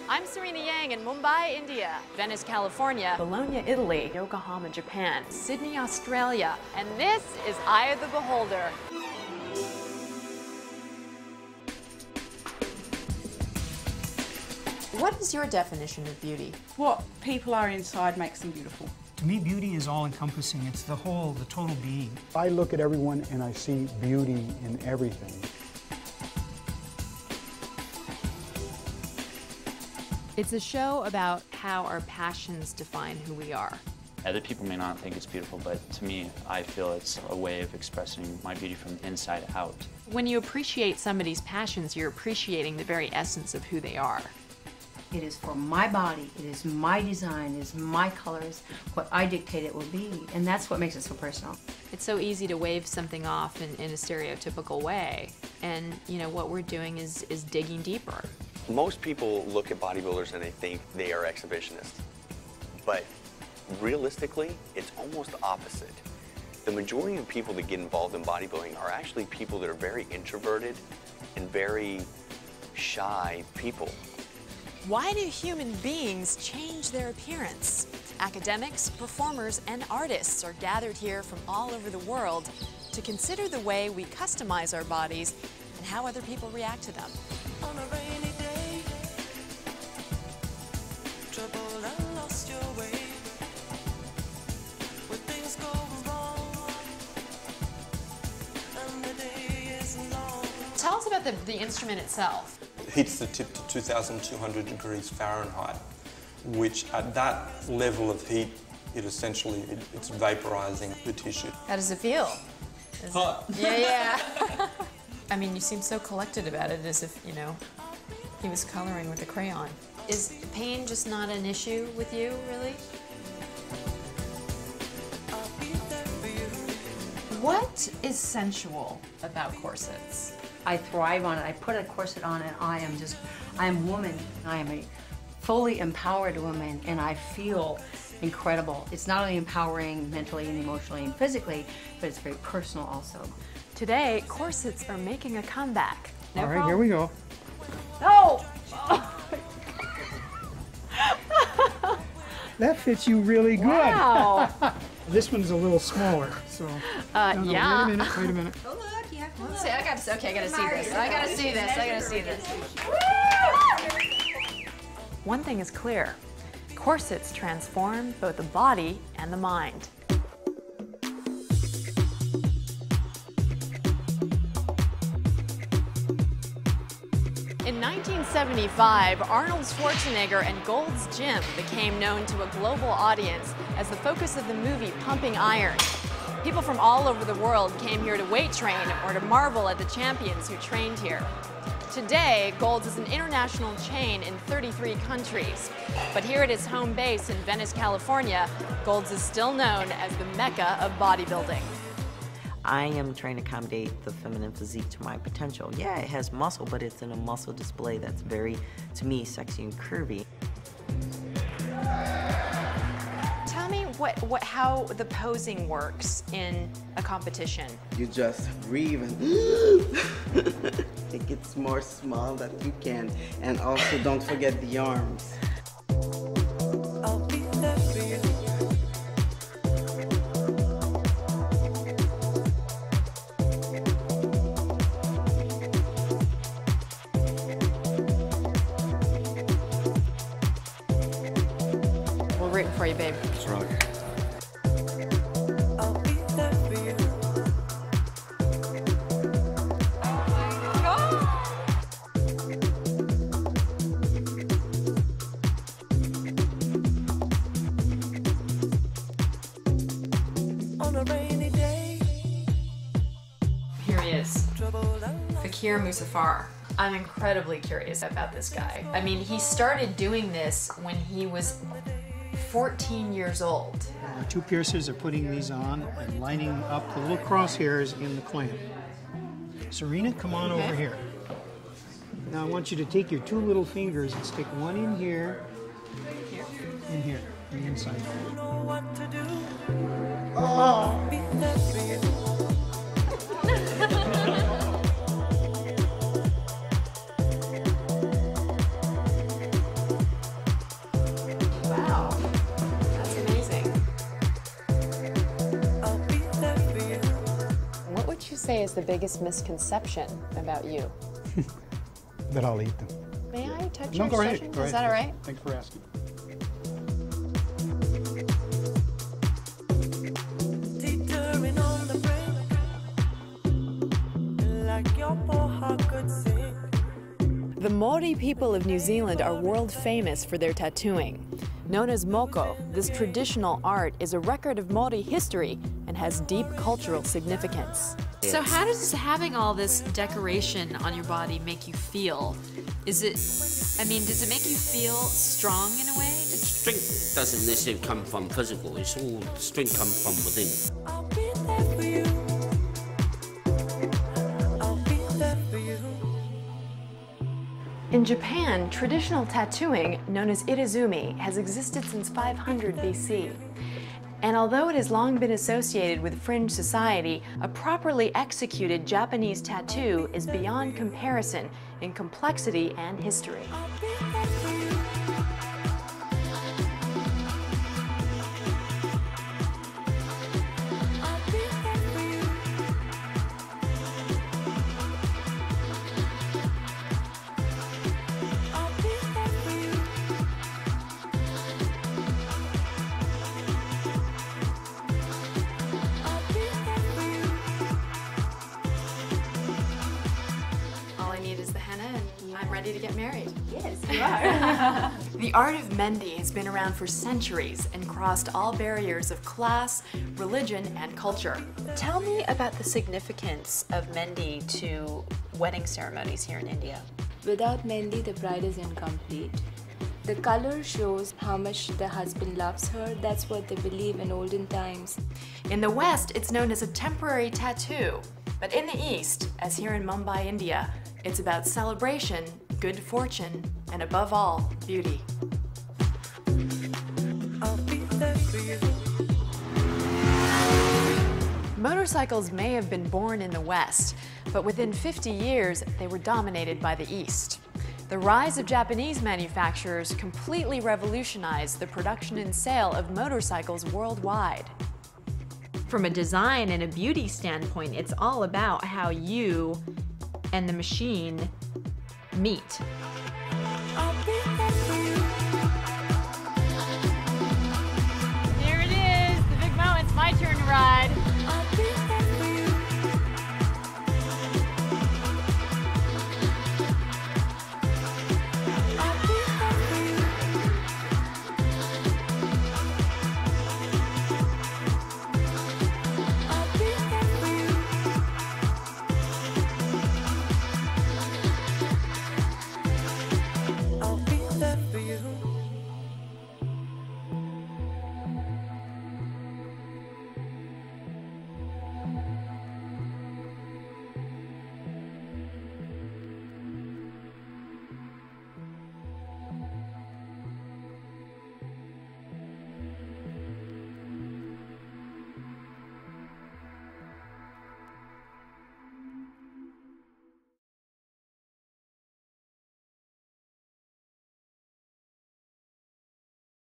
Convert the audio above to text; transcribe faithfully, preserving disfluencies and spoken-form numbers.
I'm Serena Yang in Mumbai, India, Venice, California, Bologna, Italy, Yokohama, Japan, Sydney, Australia, and this is Eye of the Beholder. What is your definition of beauty? What people are inside makes them beautiful. To me, beauty is all-encompassing. It's the whole, the total being. I look at everyone and I see beauty in everything. It's a show about how our passions define who we are. Other people may not think it's beautiful, but to me, I feel it's a way of expressing my beauty from inside out. When you appreciate somebody's passions, you're appreciating the very essence of who they are. It is for my body, it is my design, it is my colors, what I dictate it will be, and that's what makes it so personal. It's so easy to wave something off in, in a stereotypical way, and you know what we're doing is, is digging deeper. Most people look at bodybuilders and they think they are exhibitionists, but realistically, it's almost opposite. The majority of people that get involved in bodybuilding are actually people that are very introverted and very shy people. Why do human beings change their appearance? Academics, performers, and artists are gathered here from all over the world to consider the way we customize our bodies and how other people react to them. On a rainy day, trouble and lost your way. When things go wrong, and the day is long. Tell us about the, the instrument itself. Heats the tip to two thousand two hundred degrees Fahrenheit, which at that level of heat, it essentially, it, it's vaporizing the tissue. How does it feel? Is Hot. It, yeah, yeah. I mean, you seem so collected about it, as if, you know, he was coloring with a crayon. Is pain just not an issue with you, really? What is sensual about corsets? I thrive on it. I put a corset on and I am just, I am woman. I am a fully empowered woman and I feel incredible. It's not only empowering mentally and emotionally and physically, but it's very personal also. Today, corsets are making a comeback. No All right, problem? here we go. No! That fits you really good. Wow. This one's a little smaller, so. Uh, no, no, yeah. Wait a minute, wait a minute. Oh, look, you have to Let's see, I gotta, okay, I gotta see this. I gotta see this. I gotta see this. One thing is clear. Corsets transform both the body and the mind. In nineteen seventy-five, Arnold Schwarzenegger and Gold's Gym became known to a global audience as the focus of the movie Pumping Iron. People from all over the world came here to weight train or to marvel at the champions who trained here. Today, Gold's is an international chain in thirty-three countries. But here at its home base in Venice, California, Gold's is still known as the Mecca of bodybuilding. I am trying to accommodate the feminine physique to my potential. Yeah, it has muscle, but it's in a muscle display that's very, to me, sexy and curvy. Tell me what, what, how the posing works in a competition. You just breathe and it gets more small that you can. And also don't forget the arms. I'll be there for you. We're rooting for you, babe. That's right. I'll be there for you. On a rainy day, Here he is, trouble and Fakir Musafar. I'm incredibly curious about this guy. I mean, he started doing this when he was fourteen years old. The two piercers are putting these on and lining up the little crosshairs in the clamp. Serena, come on Okay. over here. Now I want you to take your two little fingers and stick one in here, Here. in here, on the inside. know what to do. I'll be there for you. say is the biggest misconception about you? That I'll eat them. May I touch No, your go ahead. sessions? Go Is ahead. that all right? Thanks for asking. Teetering on the brink, like your poor heart could sing. The Maori people of New Zealand are world famous for their tattooing. Known as moko, this traditional art is a record of Maori history and has deep cultural significance. So how does having all this decoration on your body make you feel? Is it, I mean, does it make you feel strong in a way? Strength doesn't necessarily come from physical, it's all, strength comes from within. I'll be there for you. I'll be there for you. In Japan, traditional tattooing, known as irizumi, has existed since five hundred B C. And although it has long been associated with fringe society, a properly executed Japanese tattoo is beyond comparison in complexity and history. I'll be there for you. I'll be there for you. I'll be there for you. I'll be there for you. All I need is the henna and I'm ready to get married. Yes, you are. The art of mehndi has been around for centuries and crossed all barriers of class, religion, and culture. Tell me about the significance of mehndi to wedding ceremonies here in India. Without mehndi, the bride is incomplete. The color shows how much the husband loves her. That's what they believe in olden times. In the West, it's known as a temporary tattoo. But in the East, as here in Mumbai, India, it's about celebration, good fortune, and above all, beauty. I'll be there for you. Motorcycles may have been born in the West, but within fifty years, they were dominated by the East. The rise of Japanese manufacturers completely revolutionized the production and sale of motorcycles worldwide. From a design and a beauty standpoint, it's all about how you and the machine meet.